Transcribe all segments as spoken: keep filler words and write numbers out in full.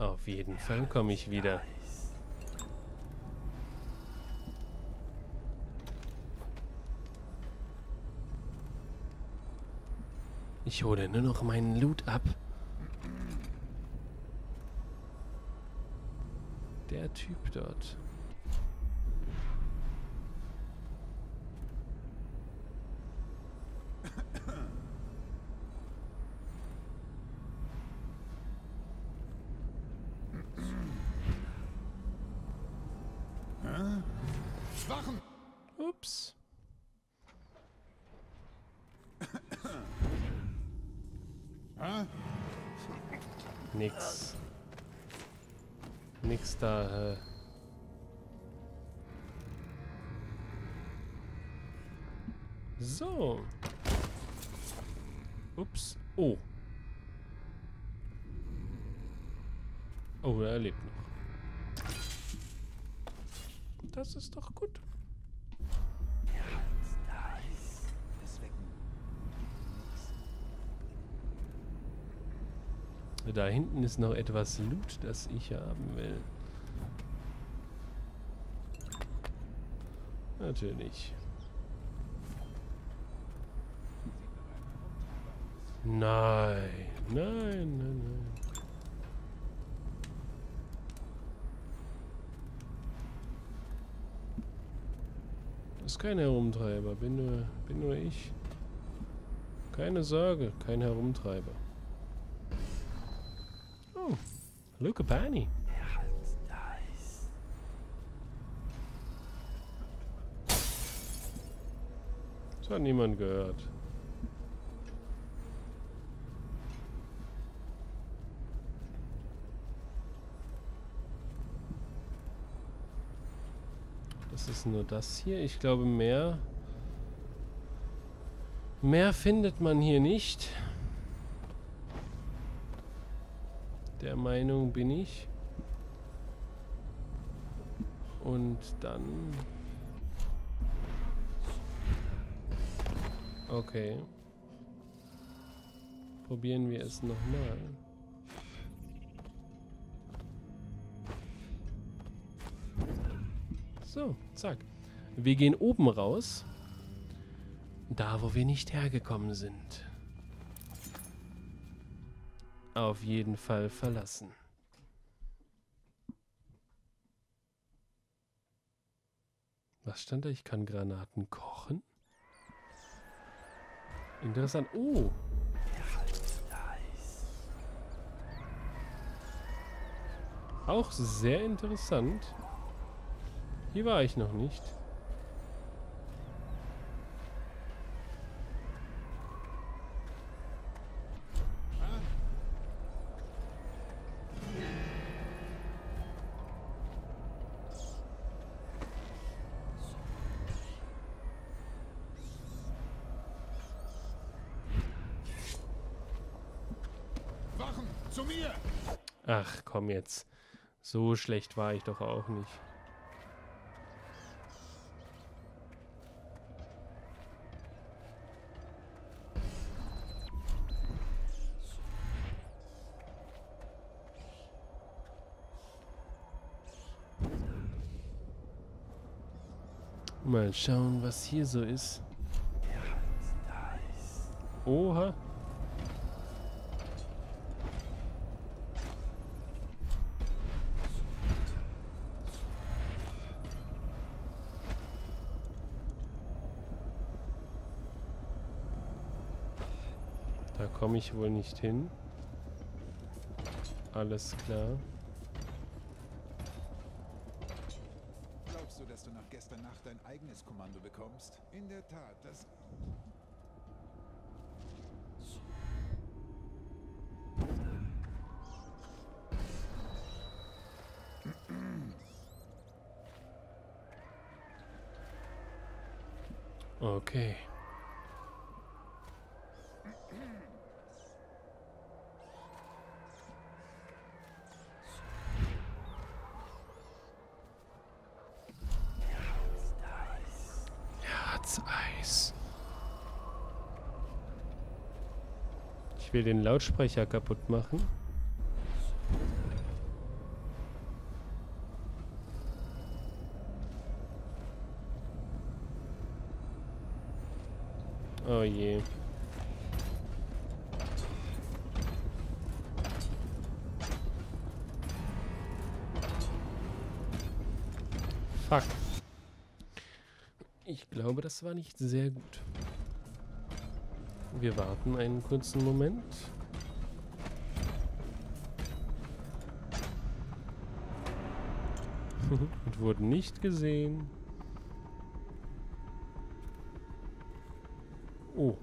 Auf jeden Fall komme ich wieder. Ich hole nur noch meinen Loot ab. Der Typ dort. Wachen! Ups. Nix. Nix da. Äh. So. Ups. Oh. Oh, er lebt noch. Das ist doch gut. Da hinten ist noch etwas Loot, das ich haben will. Natürlich. Nein, nein, nein, nein. Das ist kein Herumtreiber, bin nur, bin nur ich. Keine Sorge, kein Herumtreiber. Oh, Luca Bani. Das hat niemand gehört. Das ist nur das hier. Ich glaube, mehr... Mehr findet man hier nicht. Der Meinung bin ich. Und dann... Okay. Probieren wir es nochmal. So, zack. Wir gehen oben raus. Da, wo wir nicht hergekommen sind. Auf jeden Fall verlassen. Was stand da? Ich kann Granaten kochen. Interessant. Oh! Auch sehr interessant. Hier war ich noch nicht. Wachen! Zu mir! Ach, komm jetzt. So schlecht war ich doch auch nicht. Mal schauen, was hier so ist. Oha. Da komme ich wohl nicht hin. Alles klar. Glaubst du, dass du nach gestern Nacht dein eigenes Kommando bekommst? In der Tat, das... Okay. Herzeis. Ich will den Lautsprecher kaputt machen. Oh je. Fuck. Ich glaube, das war nicht sehr gut. Wir warten einen kurzen Moment. Und wurden nicht gesehen. Oh.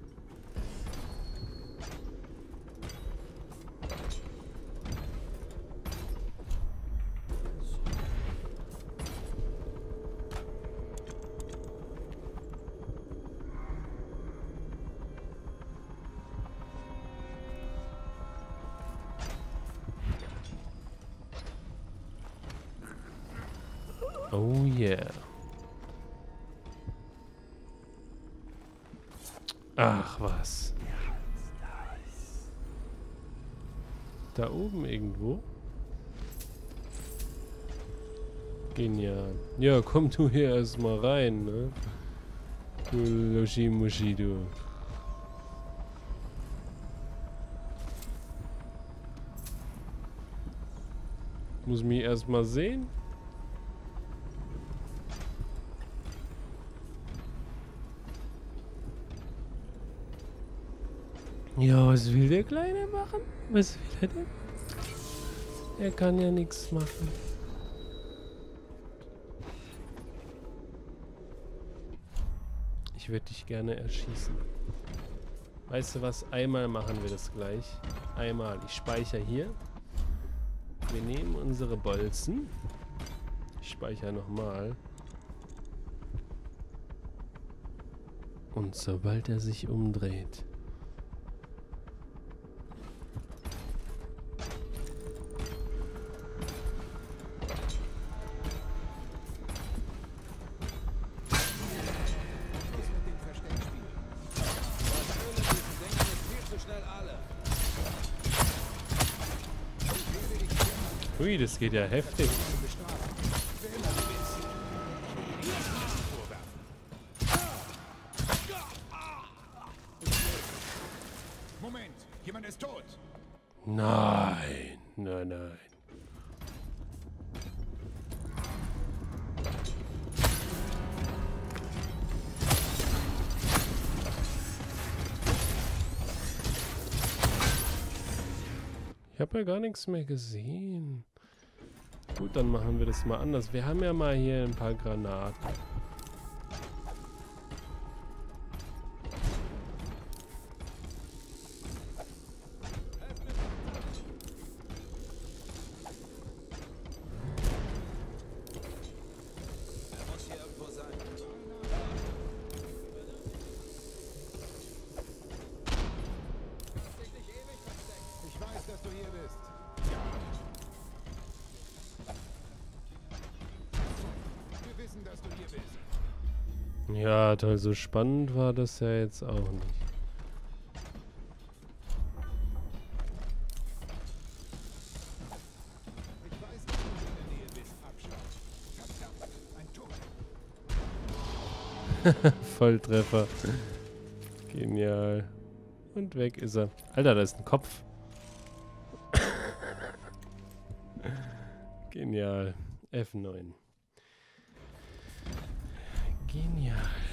Oh yeah. Ach was. Da oben irgendwo? Genial. Ja, komm du hier erstmal rein, ne? Du Loschi-Muschi, du. Muss mich erstmal sehen. Ja, was will der Kleine machen? Was will er denn? Er kann ja nichts machen. Ich würde dich gerne erschießen. Weißt du was? Einmal machen wir das gleich. Einmal. Ich speichere hier. Wir nehmen unsere Bolzen. Ich speichere nochmal. Und sobald er sich umdreht... Ui, das geht ja heftig. Moment, jemand ist tot. Nein, nein, nein. Ich habe ja gar nichts mehr gesehen. Gut, dann machen wir das mal anders. Wir haben ja mal hier ein paar Granaten. Er muss hier irgendwo sein. Ich weiß, dass du hier bist. Wir wissen, dass du hier bist. Ja, toll, so spannend war das ja jetzt auch nicht. Ich weiß, dass du in der Nähe bist. Abschlag. Verdammt, ein Tor. Volltreffer. Genial. Und weg ist er. Alter, da ist ein Kopf. Genial. F neun. Genial.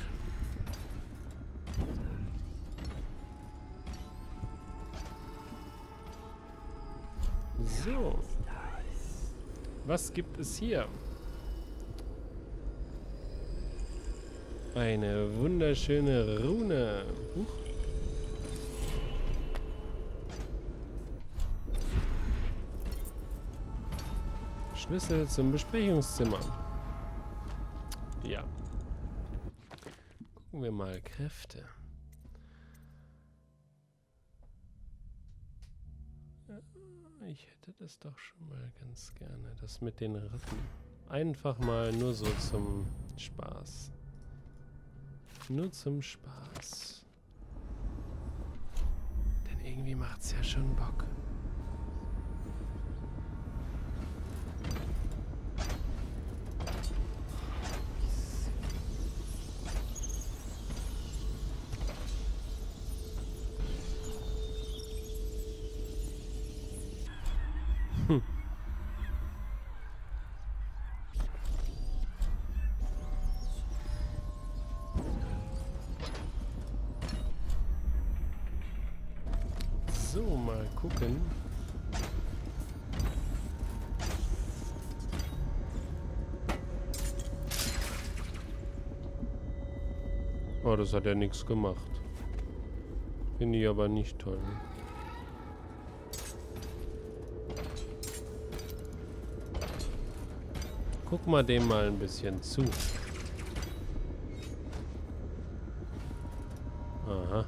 So. Was gibt es hier? Eine wunderschöne Rune. Huch. Schlüssel zum Besprechungszimmer. Ja. Gucken wir mal. Kräfte. Ich hätte das doch schon mal ganz gerne. Das mit den Rippen. Einfach mal nur so zum Spaß. Nur zum Spaß. Denn irgendwie macht's ja schon Bock. So, mal gucken. Oh, das hat ja nichts gemacht. Finde ich aber nicht toll. Guck mal dem mal ein bisschen zu. Aha.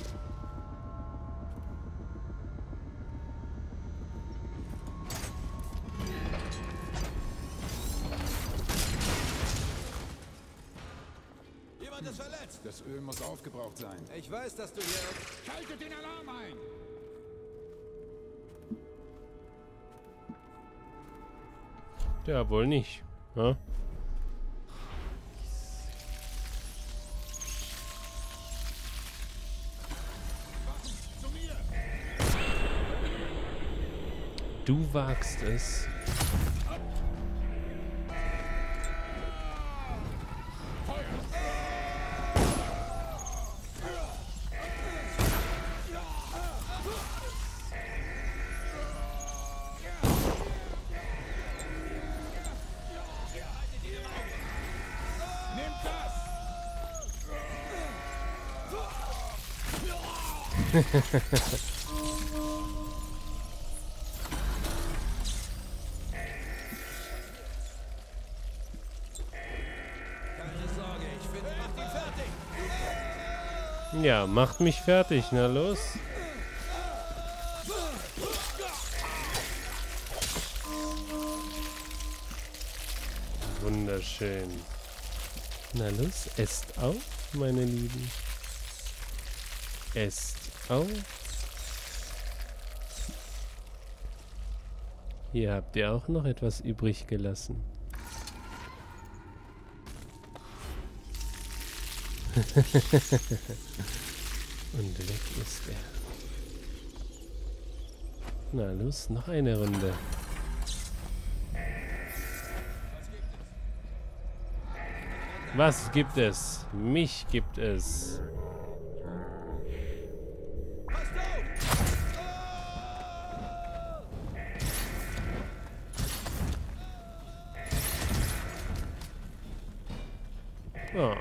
Jemand ist verletzt. Das Öl muss aufgebraucht sein. Ich weiß, dass du hier... Schaltet den Alarm ein! Ja, wohl nicht. Ja? Du wagst es. Keine Sorge, ich finde... Mach ihn fertig! Ja, macht mich fertig. Na los. Wunderschön. Na los, esst auf, meine Lieben. Esst auf. Hier habt ihr auch noch etwas übrig gelassen. Und weg ist er. Na los, noch eine Runde. Was gibt es? Mich gibt es. Oh.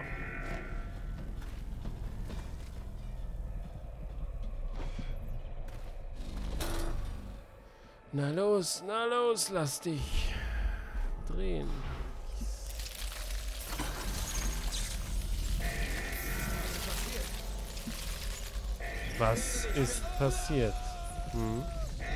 Na los, na los, lass dich drehen. Was ist passiert? Hm?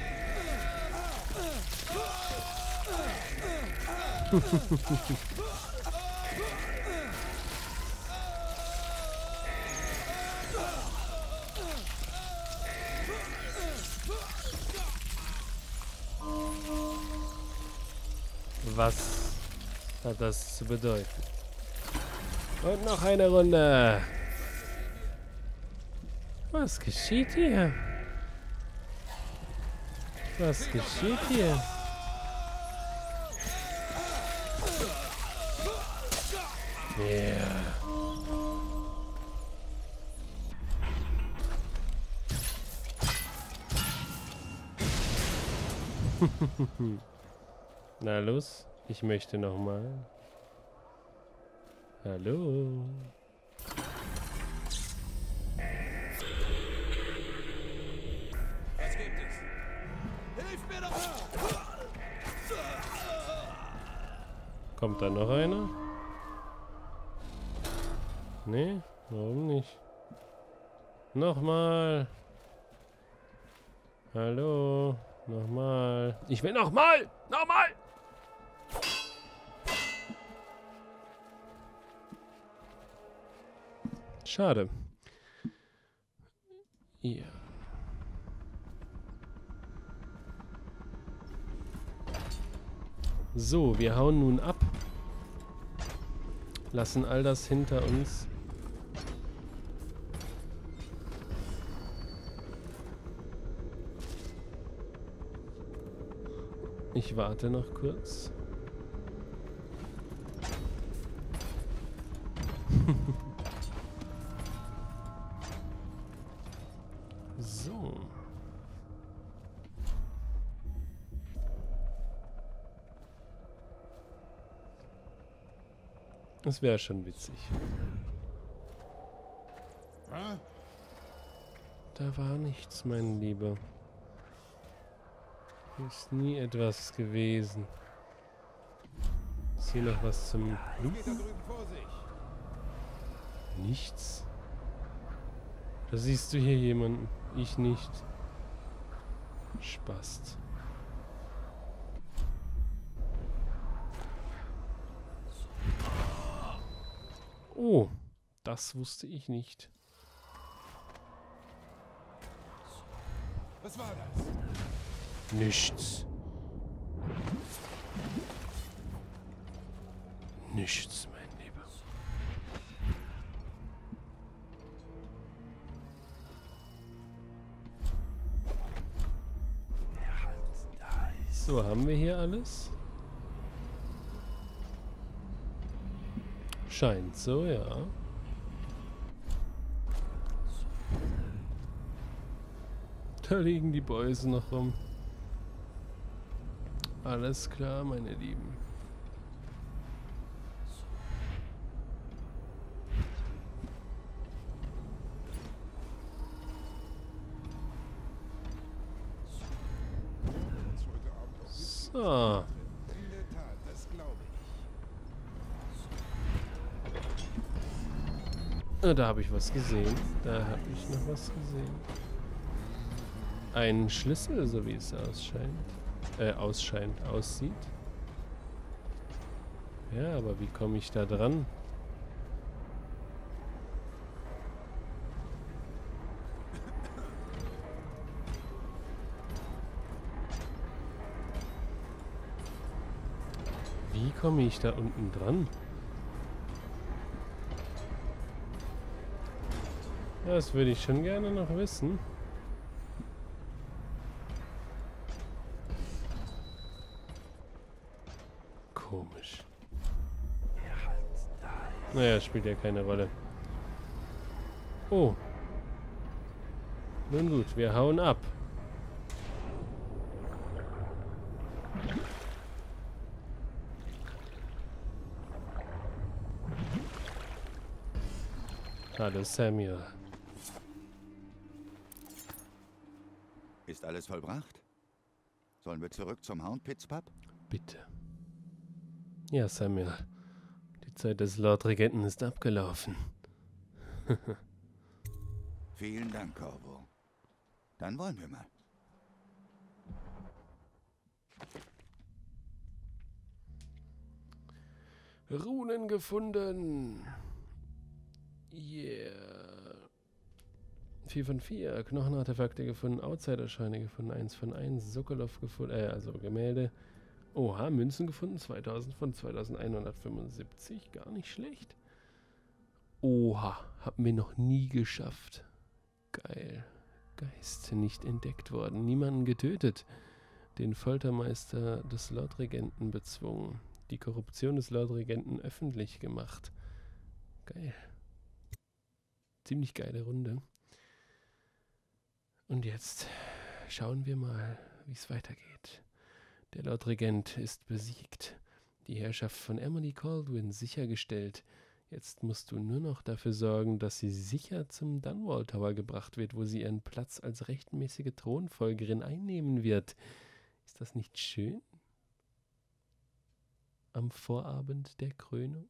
Was hat das zu bedeuten? Und noch eine Runde. Was geschieht hier? Was geschieht hier? Yeah. Na los, ich möchte noch mal. Hallo. Was gibt es? Hilf mir doch! Kommt da noch einer? Nee, warum nicht? Nochmal. Hallo. Nochmal. Ich will nochmal! Nochmal! Schade. Ja. So, wir hauen nun ab. Lassen all das hinter uns. Ich warte noch kurz. So. Das wäre schon witzig. Hä? Da war nichts, mein Lieber. Hier ist nie etwas gewesen. Ist hier noch was zum Geht da Looten? drüben vor sich. Nichts. Da siehst du hier jemanden. Ich nicht. Spast. Oh, das wusste ich nicht. Was war das? Nichts. Nichts, mein Lieber. So, haben wir hier alles? Scheint so, ja. Da liegen die Mäuse noch rum. Alles klar, meine Lieben. So. In der Tat, das glaube ich. Ah, da habe ich was gesehen. Da habe ich noch was gesehen. Ein Schlüssel, so wie es ausscheint. Äh, ausscheint, aussieht. Ja, aber wie komme ich da dran? Wie komme ich da unten dran? Das würde ich schon gerne noch wissen. Komisch. Naja, spielt ja keine Rolle. Oh. Nun gut, wir hauen ab. Hallo Samuel. Ist alles vollbracht? Sollen wir zurück zum Houndpits Pub? Bitte. Ja, Samuel. Die Zeit des Lord Regenten ist abgelaufen. Vielen Dank, Corvo. Dann wollen wir mal. Runen gefunden. Yeah. vier von vier. Knochenartefakte gefunden. Outsider-Scheine gefunden. eins von eins. Sokolov gefunden. Äh, also Gemälde. Oha, Münzen gefunden. zweitausend von zweitausendeinhundertfünfundsiebzig. Gar nicht schlecht. Oha, haben wir noch nie geschafft. Geil. Geist nicht entdeckt worden. Niemanden getötet. Den Foltermeister des Lordregenten bezwungen. Die Korruption des Lordregenten öffentlich gemacht. Geil. Ziemlich geile Runde. Und jetzt schauen wir mal, wie es weitergeht. Der Lordregent ist besiegt. Die Herrschaft von Emily Kaldwin sichergestellt. Jetzt musst du nur noch dafür sorgen, dass sie sicher zum Dunwall Tower gebracht wird, wo sie ihren Platz als rechtmäßige Thronfolgerin einnehmen wird. Ist das nicht schön? Am Vorabend der Krönung?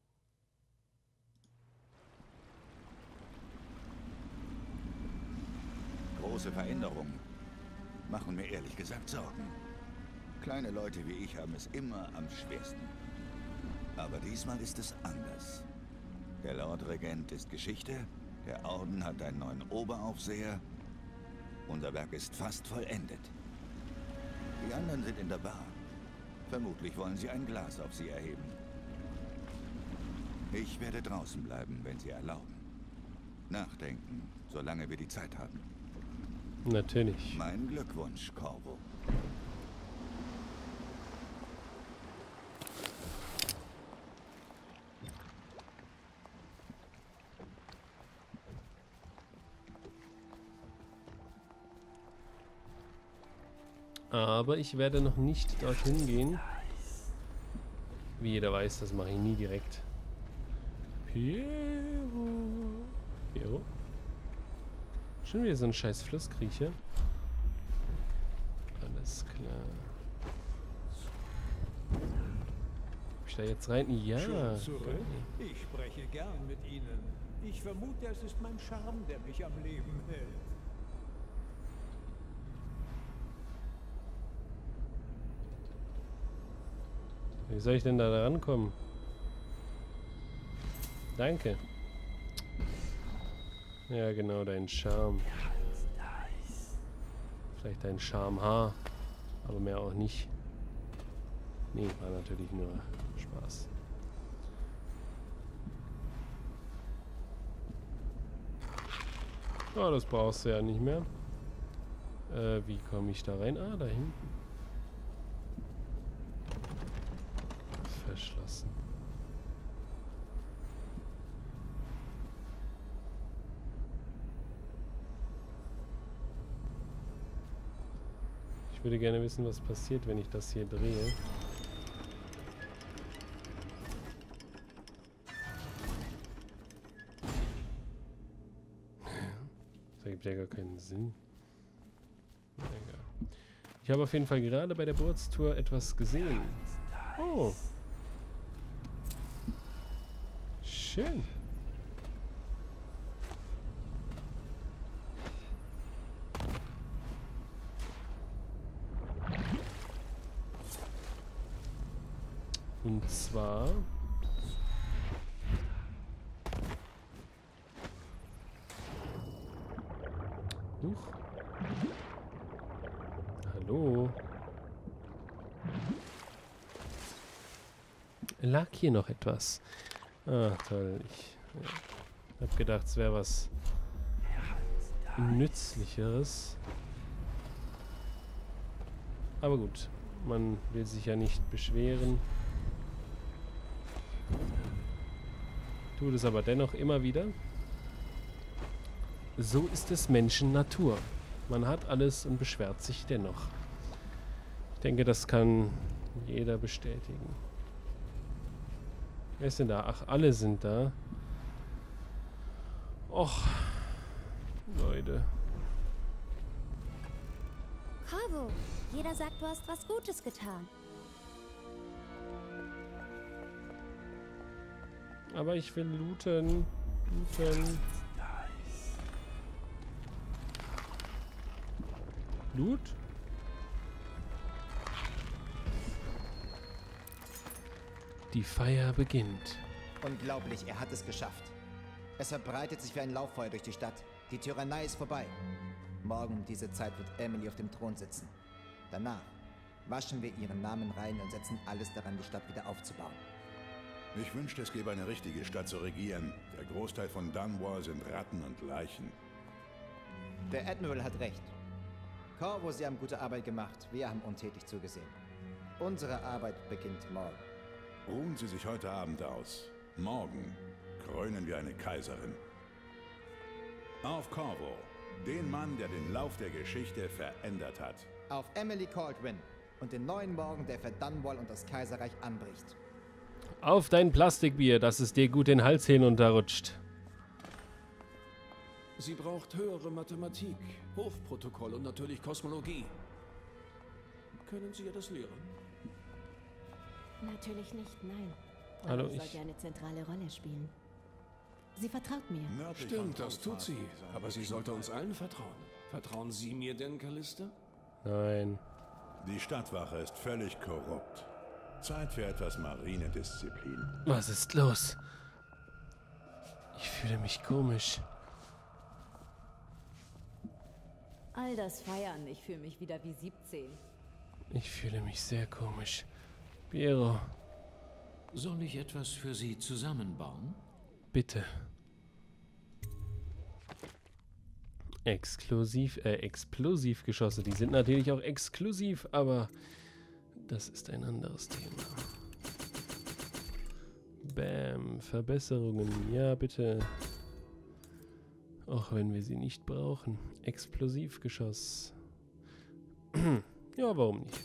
Große Veränderungen machen mir ehrlich gesagt Sorgen. Kleine Leute wie ich haben es immer am schwersten. Aber diesmal ist es anders. Der Lordregent ist Geschichte, der Orden hat einen neuen Oberaufseher. Unser Werk ist fast vollendet. Die anderen sind in der Bar. Vermutlich wollen sie ein Glas auf sie erheben. Ich werde draußen bleiben, wenn sie erlauben. Nachdenken, solange wir die Zeit haben. Natürlich. Mein Glückwunsch, Corvo. Aber ich werde noch nicht dorthin gehen. Wie jeder weiß, das mache ich nie direkt. Piero. Piero? Schon wieder so ein scheiß Flusskriecher. Alles klar. Ob ich da jetzt rein? Ja. Schon zurück? Ich spreche gern mit Ihnen. Ich vermute, es ist mein Charme, der mich am Leben hält. Wie soll ich denn da rankommen? Danke. Ja, genau, dein Charme. Vielleicht dein Charme-Haar. Aber mehr auch nicht. Nee, war natürlich nur Spaß. Oh, das brauchst du ja nicht mehr. Äh, wie komme ich da rein? Ah, da hinten. Verschlossen. Ich würde gerne wissen, was passiert, wenn ich das hier drehe. Das ergibt ja gar keinen Sinn. Na, egal. Ich habe auf jeden Fall gerade bei der Bootstour etwas gesehen. Oh. Schön. Und zwar... Huch. Hallo. Lag hier noch etwas? Ah, toll. Ich ja, habe gedacht, es wäre was Nützlicheres. Aber gut, man will sich ja nicht beschweren. Tut es aber dennoch immer wieder. So ist es Menschen Natur. Man hat alles und beschwert sich dennoch. Ich denke, das kann jeder bestätigen. Wer ist denn da? Ach, alle sind da. Och, Leute. Corvo, jeder sagt, du hast was Gutes getan. Aber ich will looten. Looten. Loot? Die Feier beginnt. Unglaublich, er hat es geschafft. Es verbreitet sich wie ein Lauffeuer durch die Stadt. Die Tyrannei ist vorbei. Morgen um diese Zeit wird Emily auf dem Thron sitzen. Danach waschen wir ihren Namen rein und setzen alles daran, die Stadt wieder aufzubauen. Ich wünschte, es gäbe eine richtige Stadt zu regieren. Der Großteil von Dunwall sind Ratten und Leichen. Der Admiral hat recht. Corvo, Sie haben gute Arbeit gemacht. Wir haben untätig zugesehen. Unsere Arbeit beginnt morgen. Ruhen Sie sich heute Abend aus. Morgen krönen wir eine Kaiserin. Auf Corvo, den Mann, der den Lauf der Geschichte verändert hat. Auf Emily Caldwin und den neuen Morgen, der für Dunwall und das Kaiserreich anbricht. Auf dein Plastikbier, dass es dir gut den Hals hinunterrutscht. Sie braucht höhere Mathematik, Hofprotokoll und natürlich Kosmologie. Können Sie ihr das lehren? Natürlich nicht, nein. Hallo, Aber sie ich- sollte eine zentrale Rolle spielen. Sie vertraut mir. Nördlich Stimmt, von das tut sie. Taufaden, Aber sie sollte uns allen vertrauen. Vertrauen Sie mir denn, Callista? Nein. Die Stadtwache ist völlig korrupt. Zeit für etwas Marinedisziplin. Was ist los? Ich fühle mich komisch. All das Feiern, ich fühle mich wieder wie siebzehn. Ich fühle mich sehr komisch. Piero, Soll ich etwas für Sie zusammenbauen? bitte. Exklusiv, äh, Explosivgeschosse. Die sind natürlich auch exklusiv, aber das ist ein anderes Thema. Bam, Verbesserungen. Ja, bitte. Auch wenn wir sie nicht brauchen. Explosivgeschoss. Ja, warum nicht?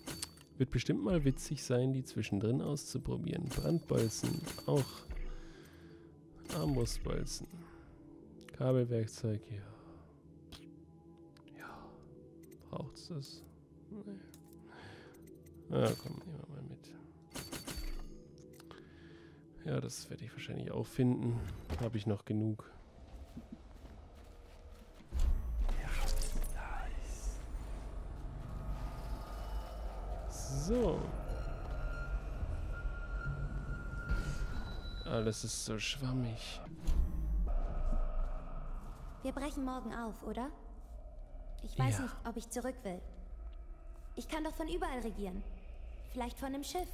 Wird bestimmt mal witzig sein, die zwischendrin auszuprobieren. Brandbolzen auch Armbrustbolzen. Kabelwerkzeug, ja. Ja. Braucht's das? Nee. Ja, komm, nehmen wir mal mit. Ja, das werde ich wahrscheinlich auch finden. Habe ich noch genug. So. Alles ist so schwammig. Wir brechen morgen auf, oder? Ich weiß Ja. nicht, ob ich zurück will. Ich kann doch von überall regieren. Vielleicht von einem Schiff.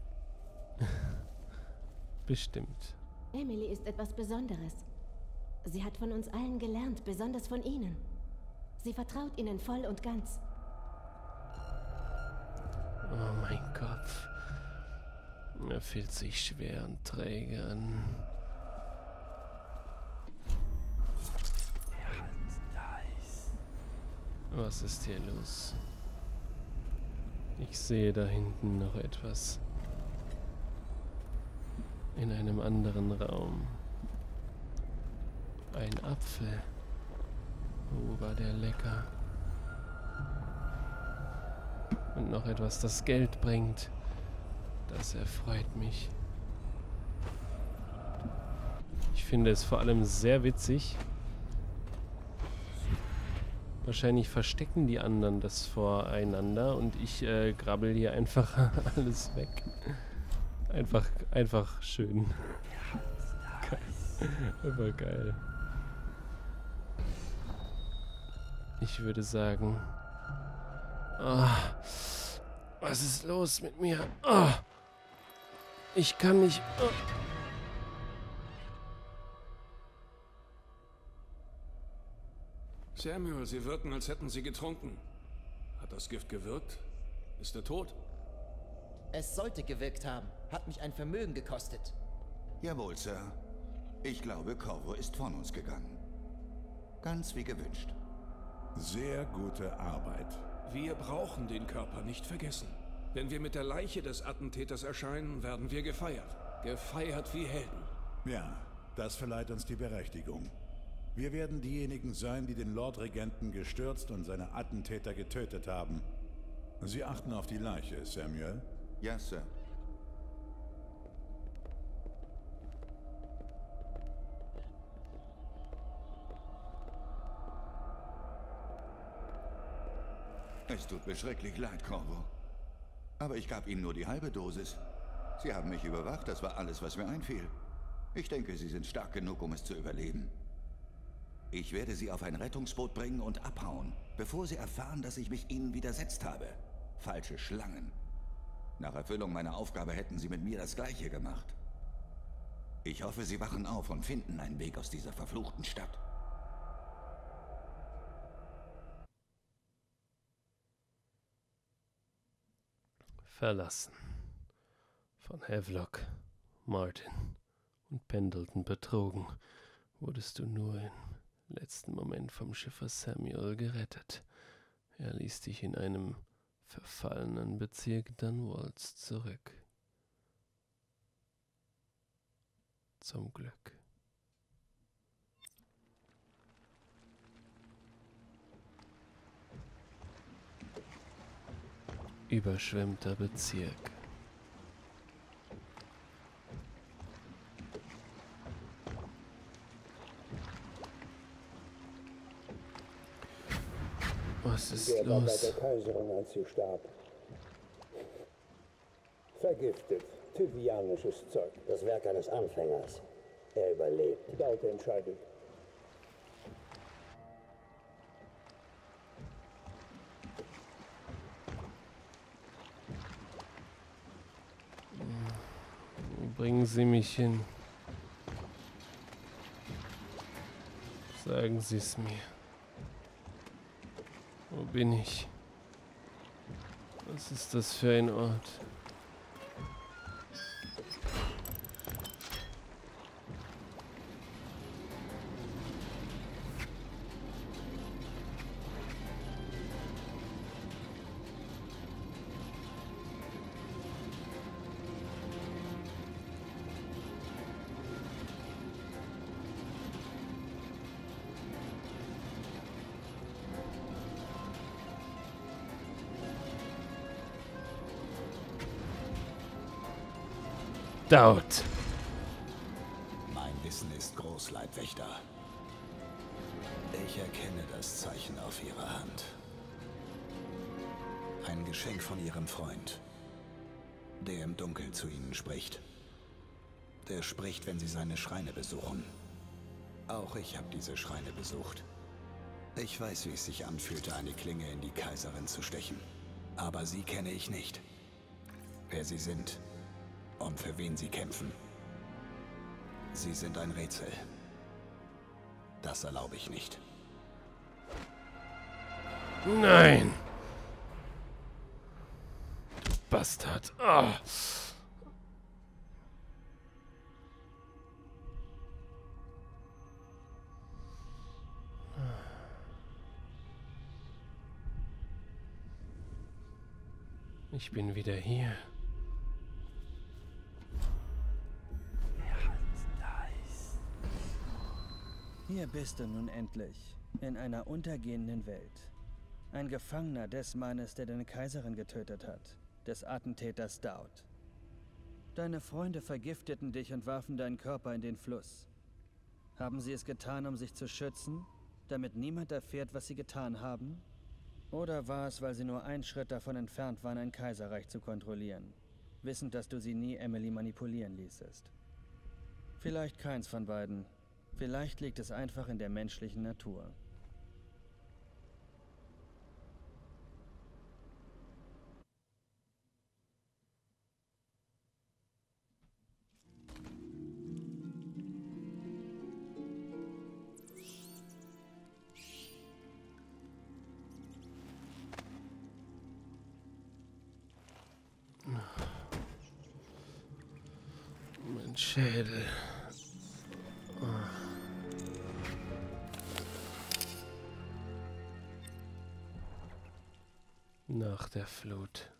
Bestimmt. Emily ist etwas Besonderes. Sie hat von uns allen gelernt, besonders von Ihnen. Sie vertraut Ihnen voll und ganz. Oh, mein Kopf. Er fühlt sich schwer und träge an. Was ist hier los? Ich sehe da hinten noch etwas. In einem anderen Raum. Ein Apfel. Oh, war der lecker. Und noch etwas, das Geld bringt. Das erfreut mich. Ich finde es vor allem sehr witzig. Wahrscheinlich verstecken die anderen das voreinander und ich äh, grabbel hier einfach alles weg. Einfach, einfach schön. Geil. Einfach geil. Ich würde sagen... Oh, was ist los mit mir? Oh, ich kann nicht... Oh. Samuel, Sie wirken, als hätten Sie getrunken. Hat das Gift gewirkt? Ist er tot? Es sollte gewirkt haben. Hat mich ein Vermögen gekostet. Jawohl, Sir. Ich glaube, Corvo ist von uns gegangen. Ganz wie gewünscht. Sehr gute Arbeit. Wir brauchen den Körper nicht vergessen. Wenn wir mit der Leiche des Attentäters erscheinen, werden wir gefeiert. Gefeiert wie Helden. Ja, das verleiht uns die Berechtigung. Wir werden diejenigen sein, die den Lord-Regenten gestürzt und seine Attentäter getötet haben. Sie achten auf die Leiche, Samuel? Ja, Sir. Es tut mir schrecklich leid, Corvo. Aber ich gab Ihnen nur die halbe Dosis. Sie haben mich überwacht, das war alles, was mir einfiel. Ich denke, Sie sind stark genug, um es zu überleben. Ich werde Sie auf ein Rettungsboot bringen und abhauen, bevor Sie erfahren, dass ich mich Ihnen widersetzt habe. Falsche Schlangen. Nach Erfüllung meiner Aufgabe hätten Sie mit mir das Gleiche gemacht. Ich hoffe, Sie wachen auf und finden einen Weg aus dieser verfluchten Stadt. Verlassen. Von Havelock, Martin und Pendleton betrogen, wurdest du nur im letzten Moment vom Schiffer Samuel gerettet. Er ließ dich in einem verfallenen Bezirk Dunwalls zurück. Zum Glück. Überschwemmter Bezirk. Was ist Der war bei los? der Kaiserin, als sie starb. Vergiftet. Tyvianisches Zeug. Das Werk eines Anfängers. Er überlebt. Dauerte entscheidet. Wo bringen Sie mich hin? Sagen Sie es mir. Wo bin ich? Was ist das für ein Ort? Daud. Mein Wissen ist groß, Leibwächter. Ich erkenne das Zeichen auf ihrer Hand. Ein Geschenk von ihrem Freund, der im Dunkeln zu ihnen spricht. Der spricht, wenn sie seine Schreine besuchen. Auch ich habe diese Schreine besucht. Ich weiß, wie es sich anfühlte, eine Klinge in die Kaiserin zu stechen. Aber sie kenne ich nicht. Wer sie sind und für wen sie kämpfen. Sie sind ein Rätsel. Das erlaube ich nicht. Nein! Du Bastard. Oh. Ich bin wieder hier. Hier bist du nun endlich, in einer untergehenden Welt. Ein Gefangener des Mannes, der deine Kaiserin getötet hat, des Attentäters Daud. Deine Freunde vergifteten dich und warfen deinen Körper in den Fluss. Haben sie es getan, um sich zu schützen, damit niemand erfährt, was sie getan haben? Oder war es, weil sie nur einen Schritt davon entfernt waren, ein Kaiserreich zu kontrollieren, wissend, dass du sie nie Emily manipulieren ließest? Vielleicht keins von beiden. Vielleicht liegt es einfach in der menschlichen Natur. Mein Schädel. Nach der Flut.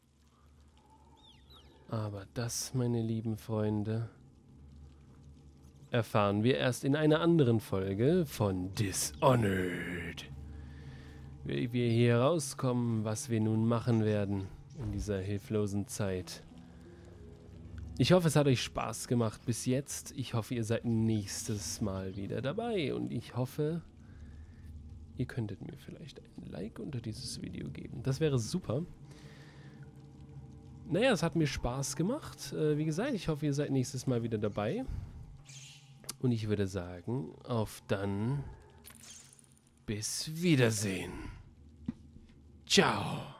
Aber das, meine lieben Freunde, erfahren wir erst in einer anderen Folge von Dishonored. Wie wir hier rauskommen, was wir nun machen werden in dieser hilflosen Zeit. Ich hoffe, es hat euch Spaß gemacht bis jetzt. Ich hoffe, ihr seid nächstes Mal wieder dabei. Und ich hoffe, ihr könntet mir vielleicht ein Like unter dieses Video geben. Das wäre super. Naja, es hat mir Spaß gemacht. Äh, wie gesagt, ich hoffe, ihr seid nächstes Mal wieder dabei. Und ich würde sagen, auf dann. Bis Wiedersehen. Ciao.